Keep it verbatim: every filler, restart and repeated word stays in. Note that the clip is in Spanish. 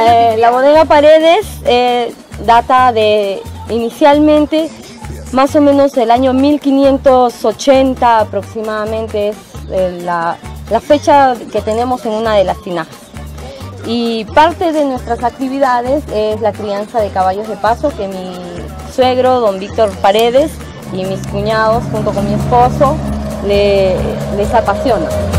Eh, la bodega Paredes eh, data de inicialmente más o menos del año mil quinientos ochenta aproximadamente, es eh, la, la fecha que tenemos en una de las tinajas. Y parte de nuestras actividades es la crianza de caballos de paso, que mi suegro, don Víctor Paredes, y mis cuñados junto con mi esposo le, les apasiona.